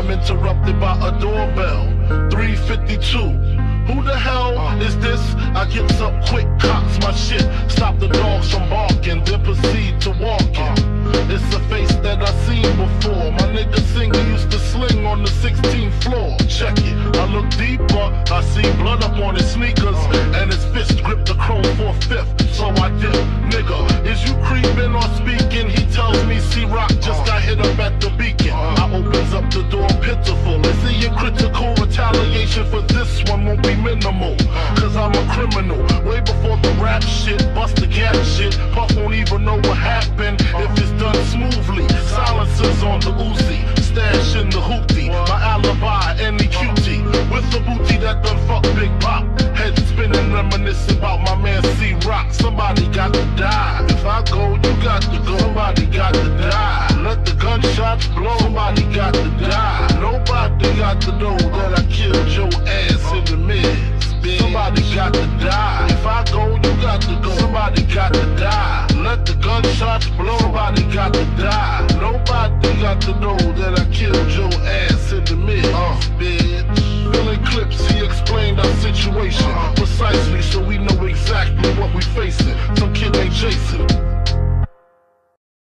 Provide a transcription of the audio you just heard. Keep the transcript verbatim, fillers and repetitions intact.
I'm interrupted by a doorbell. three fifty-two. Who the hell is this? I gets up quick, cocks my shit, stop the dogs from barking, then proceed to walking. It's a face that I seen before. My nigga singer used to sling on the sixteenth floor. Check it, I look deeper, I see blood up on his sneakers, and his fist grip the chrome for fifth. So I dip, nigga, is you creeping or speaking? He tells me C-Rock just got hit up at the beacon. I opens up the door pitiful. Is he a critical retaliation for this one won't be minimal? Cause I'm a criminal, way before the rap shit, bust the gap shit. Puff won't even know what happened if it's done smoothly. Silencers on the Uzi, stash in the hoopty. My alibi, any cutie, with the booty that done fuck Big Pop. Head spinning, reminiscing about my man C-Rock. Somebody got to die. If I go, you got to go. Somebody got to die. Let the gunshots blow. Somebody got to die. Nobody got to know that I killed your ass in the mid. Somebody got to die. If I go, you got to go. Somebody got to die. Let the gunshots blow. Somebody got to die. Nobody got to know that I killed your ass in the mid, uh, bitch. Filling clips, he explained our situation precisely, so we know exactly what we facing. Some kid ain't chasing.